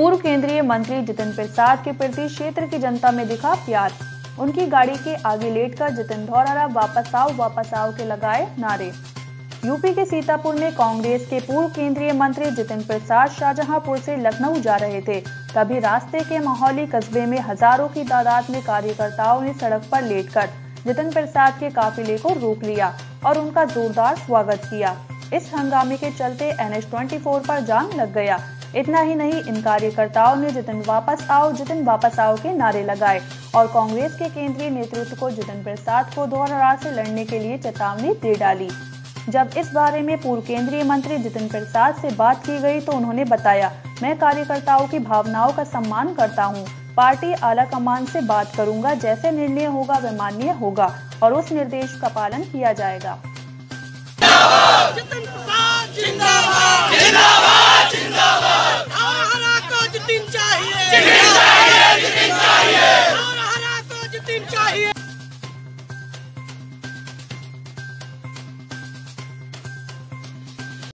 पूर्व केंद्रीय मंत्री जितिन प्रसाद के प्रति क्षेत्र की जनता में दिखा प्यार। उनकी गाड़ी के आगे लेटकर जितिन धौरारा वापस आओ के लगाए नारे। यूपी के सीतापुर में कांग्रेस के पूर्व केंद्रीय मंत्री जितिन प्रसाद शाहजहांपुर से लखनऊ जा रहे थे। तभी रास्ते के माहौली कस्बे में हजारों की तादाद में कार्यकर्ताओं ने सड़क पर लेटकर जितिन प्रसाद के काफिले को रोक लिया और उनका जोरदार स्वागत किया। इस हंगामे के चलते NH-24 पर जाम लग गया। इतना ही नहीं, इन कार्यकर्ताओं ने जितिन वापस आओ के नारे लगाए और कांग्रेस के केंद्रीय नेतृत्व को जितिन प्रसाद को धौरहरा से लड़ने के लिए चेतावनी दे डाली। जब इस बारे में पूर्व केंद्रीय मंत्री जितिन प्रसाद से बात की गई तो उन्होंने बताया, मैं कार्यकर्ताओं की भावनाओं का सम्मान करता हूं। पार्टी आला कमान से बात करूंगा, जैसे निर्णय होगा वह माननीय होगा और उस निर्देश का पालन किया जाएगा।